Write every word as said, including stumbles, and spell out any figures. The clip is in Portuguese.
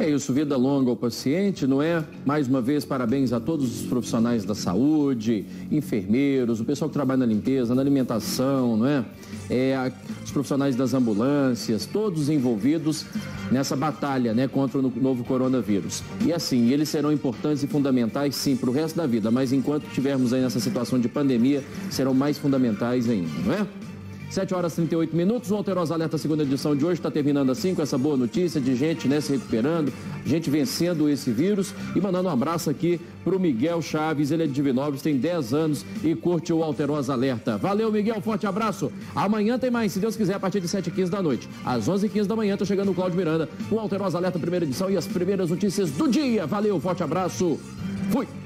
É isso, vida longa ao paciente, não é? Mais uma vez, parabéns a todos os profissionais da saúde, enfermeiros, o pessoal que trabalha na limpeza, na alimentação, não é? É a, os profissionais das ambulâncias, todos envolvidos nessa batalha, né, contra o novo coronavírus. E assim, eles serão importantes e fundamentais, sim, para o resto da vida, mas enquanto estivermos aí nessa situação de pandemia, serão mais fundamentais ainda, não é? sete horas e trinta e oito minutos, o Alterosa Alerta, segunda edição de hoje, está terminando assim, com essa boa notícia de gente, né, se recuperando, gente vencendo esse vírus, e mandando um abraço aqui para o Miguel Chaves, ele é de Divinópolis, tem dez anos e curte o Alterosa Alerta. Valeu, Miguel, forte abraço. Amanhã tem mais, se Deus quiser, a partir de sete e quinze da noite. Às onze e quinze da manhã, está chegando o Cláudio Miranda, com o Alterosa Alerta, primeira edição e as primeiras notícias do dia. Valeu, forte abraço, fui!